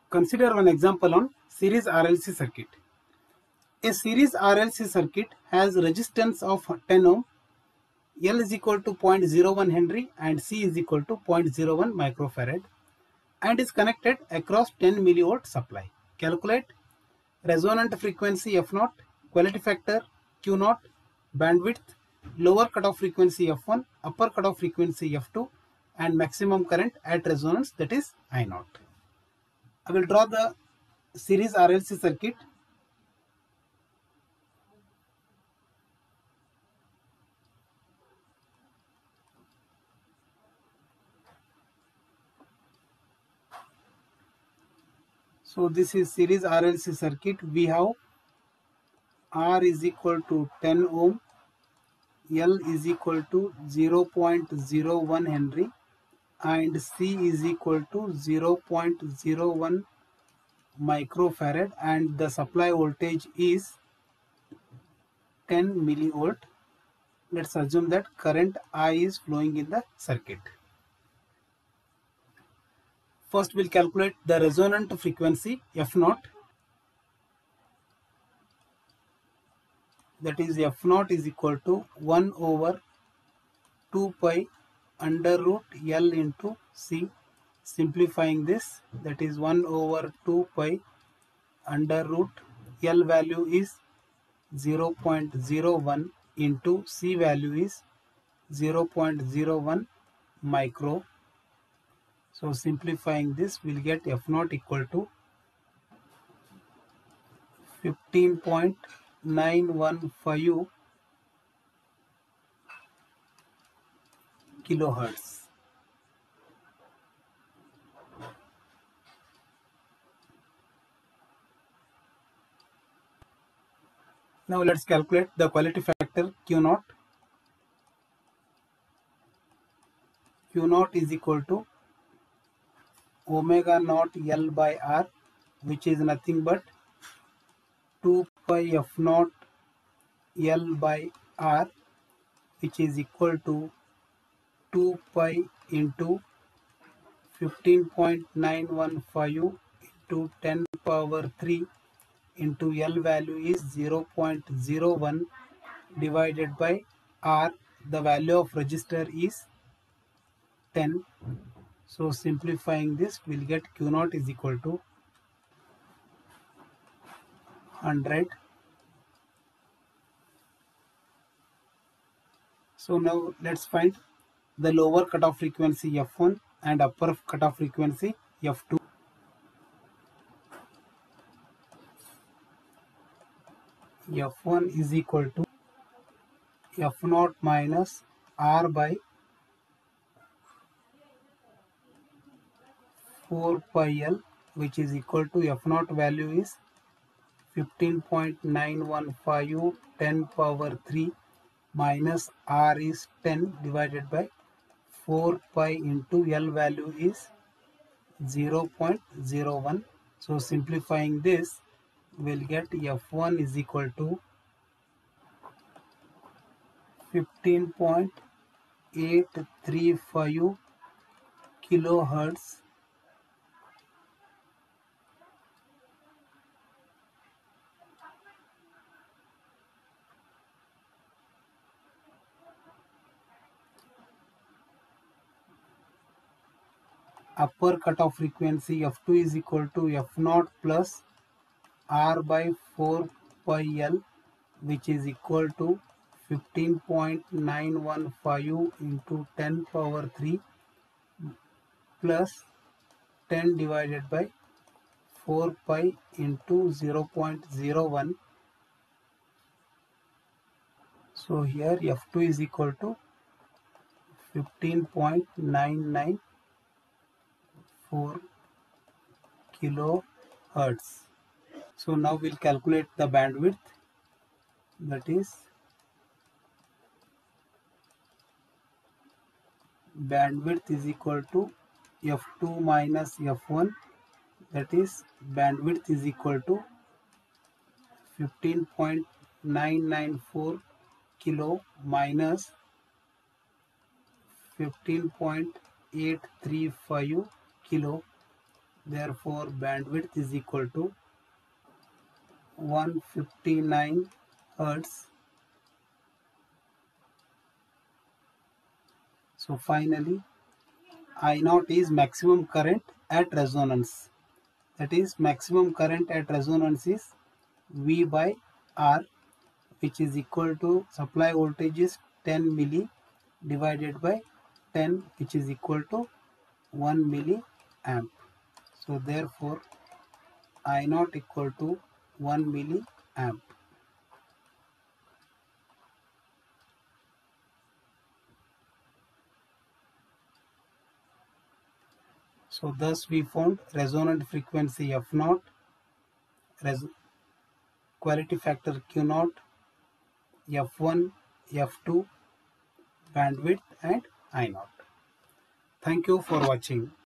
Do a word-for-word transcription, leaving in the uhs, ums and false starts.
Consider one example on series R L C circuit. A series R L C circuit has resistance of ten ohm, L is equal to zero point zero one Henry and C is equal to zero point zero one microfarad and is connected across ten millivolt supply. Calculate resonant frequency F zero, quality factor Q zero, bandwidth, lower cutoff frequency F one, upper cutoff frequency F two and maximum current at resonance, that is I zero. I will draw the series R L C circuit. So this is series R L C circuit. We have R is equal to ten ohm, L is equal to zero point zero one Henry and C is equal to zero point zero one microfarad and the supply voltage is ten millivolt. Let's assume that current I is flowing in the circuit. First we'll calculate the resonant frequency F zero. That is F zero is equal to one over two pi under root L into C. Simplifying this, that is one over two pi under root L value is zero point zero one into C value is zero point zero one micro. So simplifying this, we'll get F zero equal to fifteen point nine one five kilohertz. Now let's calculate the quality factor Q zero. Q zero is equal to omega naught L by R, which is nothing but two pi F zero L by R, which is equal to two pi into fifteen point nine one five into ten power three into L value is zero point zero one divided by R. The value of resistor is ten. So simplifying this, we'll get Q zero is equal to one hundred. So now let's find the lower cutoff frequency F one and upper cutoff frequency F two. F one is equal to F zero minus R by four pi L, which is equal to F zero value is fifteen point nine one five ten power three minus R is ten divided by four pi into L value is zero point zero one. So simplifying this, we'll get F one is equal to fifteen point eight three five kilohertz upper cutoff frequency F two is equal to F zero plus R by four pi L, which is equal to fifteen point nine one five into ten power three plus ten divided by four pi into zero point zero one. So here F two is equal to fifteen point nine nine four kilohertz. So now we'll calculate the bandwidth, that is bandwidth is equal to F two minus F one, that is bandwidth is equal to fifteen point nine nine four kilo minus fifteen point eight three five kilo Therefore bandwidth is equal to one hundred fifty-nine hertz. So finally I naught is maximum current at resonance. That is, maximum current at resonance is V by R, which is equal to supply voltage is ten milli divided by ten, which is equal to one milliamp. So therefore I naught equal to one milliamp. So thus we found resonant frequency F naught, res quality factor Q naught, F one, F two, bandwidth and I naught. Thank you for watching.